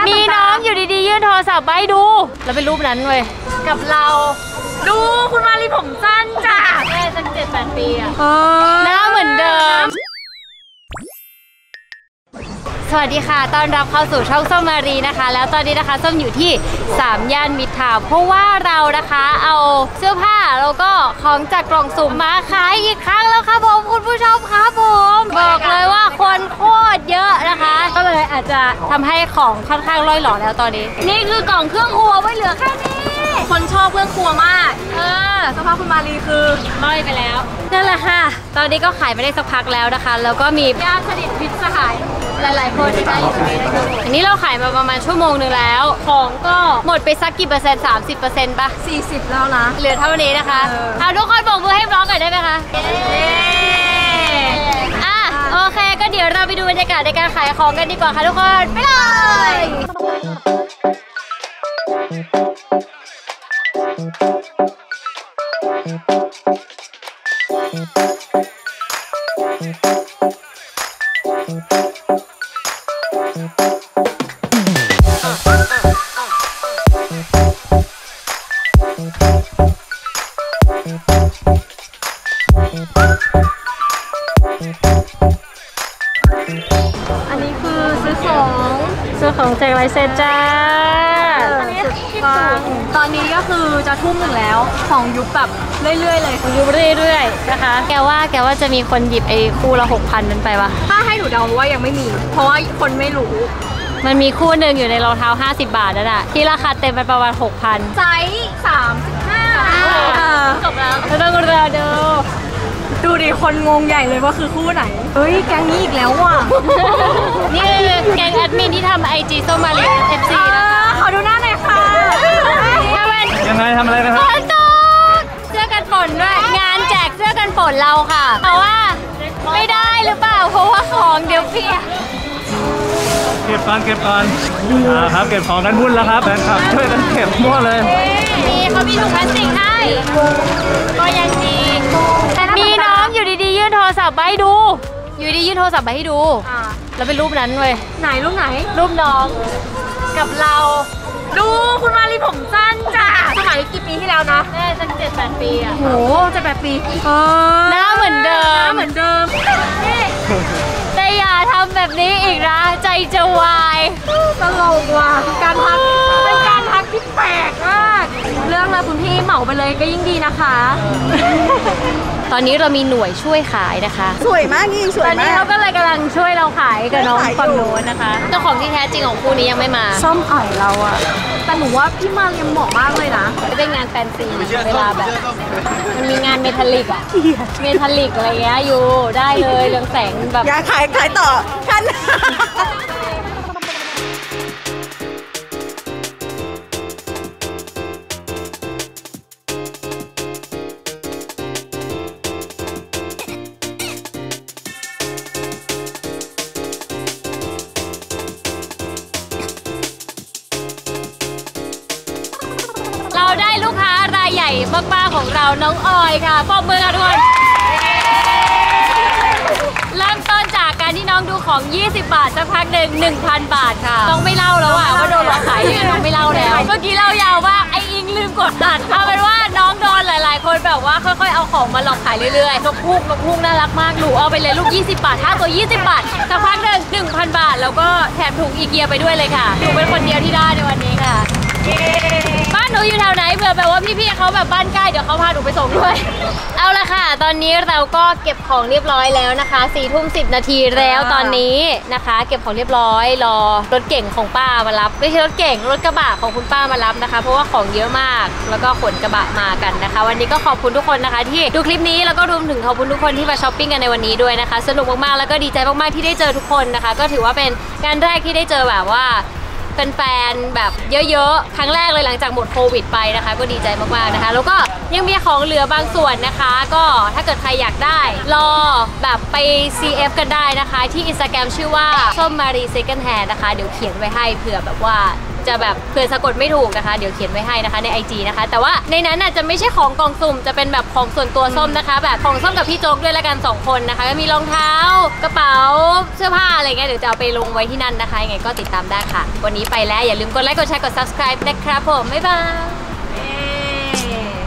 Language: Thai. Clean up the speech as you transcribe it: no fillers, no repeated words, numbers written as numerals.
มีน้องอยู่ดีๆยื่นโทรศัพท์ไปดูแล้วเป็นรูปนั้นเว้ยกับเราดูคุณมารีผมสั้นจ้ะแม่ตั้ง7-8 ปีอะหน้าเหมือนเดิมสวัสดีค่ะต้อนรับเข้าสู่ช่องส้มมารีนะคะแล้วตอนนี้นะคะส้มอยู่ที่3 ย่านมิตรทาวน์เพราะว่าเรานะคะเอาเสื้อผ้าแล้วก็ของจากกล่องสุ่มมาขายอีกครั้งแล้วครับผมคุณผู้ชมครับผมบอกเลยว่าคนโคตรเยอะนะคะก็เลยอาจจะทำให้ของค่อนข้างร่อยหล่อแล้วตอนนี้นี่คือกล่องเครื่องครัวไว้เหลือแค่นี้คนชอบเครื่องครัวมากสภาพคุณมารีคือร่อยไปแล้วนั่นแหละค่ะตอนนี้ก็ขายไม่ได้สักพักแล้วนะคะแล้วก็มีญาติสนิทมิตรสหายหลายๆคนที่ได้อยู่ตรงนี้นะคะอันนี้เราขายมาประมาณชั่วโมงนึงแล้วของก็หมดไปสักกี่เปอร์เซ็นต์30%ป่ะ40แล้วนะเหลือเท่านี้นะคะเอาทุกคนบอกมือให้บล็อกหน่อยได้ไหมคะโอเคก็เดี๋ยวเราไปดูบรรยากาศในการขายของกันดีกว่าค่ะทุกคนไปเลยอันนี้คือซื้อของแจกลายเซ็นจ้าตอนนี้ก็คือจะทุ่มหนึ่งแล้วของยุบแบบเรื่อยๆเลยยุบเรื่อยๆนะคะแกว่าจะมีคนหยิบไอ้คู่ละ 6,000 นั้นไปวะถ้าให้หนูเดาว่ายังไม่มีเพราะว่าคนไม่รู้มันมีคู่หนึ่งอยู่ในรองเท้า50 บาทนั่นแหละที่ราคาเต็มไปประมาณ 6,000 ไซส์35จบแล้วไม่ต้องรอดูดิคนงงใหญ่เลยว่าคือคู่ไหนเฮ้ยแก๊งนี้อีกแล้วว่ะนี่แก๊งแอดมินที่ทำ IG ส้มมารี FC นะคะขอดูหน้าหน่อยค่ะยังไงทำอะไรนะครับฝนตกเสื้อกันฝนด้วยงานแจกเสื้อกันฝนเราค่ะแต่ว่าไม่ได้หรือเปล่าเพราะว่าของเดี๋ยวเพียเก็บก่อนครับเก็บของกันวุ่นแล้วครับแฟนคลับช่วยกันเก็บมั่วเลยมีเขามีถุงพลาสติกให้ก็ยังดีมีน้องอยู่ดีๆยื่นโทรศัพท์ไปให้ดูอยู่ดียื่นโทรศัพท์ไปให้ดูแล้วเป็นรูปนั้นเว้ยไหนรูปไหนรูปน้องกับเราดูคุณมารีผมสั้นจ้ะสมัยกี่ปีที่แล้วนะแม่ตั้ง7-8 ปีอะโห7-8 ปีหน้าเหมือนเดิมนี่แต่อย่าทำแบบนี้อีกนะใจจะวายตลกว่ะการทักเป็นการทักที่แปลกมากเรื่องเลยคุณพี่เหมาไปเลยก็ยิ่งดีนะคะตอนนี้เรามีหน่วยช่วยขายนะคะสวยมากนี่สวยมากตอนนี้เขาก็เลยกำลังช่วยเราขายกับน้องฝั่งโน้นนะคะเจ้าของที่แท้จริงของคู่นี้ยังไม่มาซ่อมอ่อยเราอะแต่หนูว่าพี่มายังเหมาะมากเลยนะเป็นงานแฟนซีเวลาแบบมันมีงานเมทัลลิกอะเมทัลลิกอะไรเงี้ยอยู่ได้เลยเรืองแสงแบบอย่าขายต่อท่านได้ลูกค้ารายใหญ่มากๆของเราน้องออยค่ะปรบมือค่ะทุกคนเริ่มต้นจากการที่น้องดูของ20 บาทสักพักหนึ่ง 1,000 บาทค่ะต้องไม่เล่าแล้วว่าโดนหลอกขายยังน้องไม่เล่าแล้วเมื่อกี้เล่ายาวว่าไออิงลืมกดอัดเอาเป็นว่าน้องโดนหลายๆคนแบบว่าค่อยๆเอาของมาหลอกขายเรื่อยๆนกฮูกน่ารักมากหนูเอาไปเลยลูก20 บาท5 ตัว20 บาทสักพักหนึ่ง 1,000 บาทแล้วก็แถมถุงอีเกียไปด้วยเลยค่ะหนูเป็นคนเดียวที่ได้ในวันนี้ค่ะบ้านหนูอยู่แถวไหนเผื่อแบบว่าพี่ๆเขาแบบบ้านใกล้เดี๋ยวเขาพาหนูไปส่งด้วยเอาละค่ะตอนนี้เราก็เก็บของเรียบร้อยแล้วนะคะ4:10 นาทีแล้วตอนนี้นะคะเก็บของเรียบร้อยรอรถเก่งของป้ามารับไม่ใช่รถเก่งรถกระบะของคุณป้ามารับนะคะเพราะว่าของเยอะมากแล้วก็ขนกระบะมากันนะคะวันนี้ก็ขอบคุณทุกคนนะคะที่ดูคลิปนี้แล้วก็รวมถึงขอบคุณทุกคนที่มาช้อปปิ้งกันในวันนี้ด้วยนะคะสนุกมากๆแล้วก็ดีใจมากๆที่ได้เจอทุกคนนะคะก็ถือว่าเป็นงานแรกที่ได้เจอแบบว่าแฟนๆแบบเยอะๆครั้งแรกเลยหลังจากหมดโควิดไปนะคะก็ดีใจมากๆนะคะแล้วก็ยังมีของเหลือบางส่วนนะคะก็ถ้าเกิดใครอยากได้รอแบบไป CF กันได้นะคะที่ Instagram ชื่อว่าส้มมารี Second Hand นะคะเดี๋ยวเขียนไว้ให้เผื่อแบบว่าจะแบบเผื่อสะกดไม่ถูกนะคะเดี๋ยวเขียนไว้ให้นะคะใน IG นะคะแต่ว่าในนั้นจะไม่ใช่ของกล่องสุ่มจะเป็นแบบของส่วนตัวส้มนะคะแบบของส้มกับพี่โจ๊กด้วยละกัน2คนนะคะก็มีรองเท้ากระเป๋าเสื้อผ้าอะไรเงี้ยเดี๋ยวจะเอาไปลงไว้ที่นั่นนะคะยังไงก็ติดตามได้ค่ะวันนี้ไปแล้วอย่าลืมกดไลค์กดแชร์กด subscribe นะครับผมบ๊ายบาย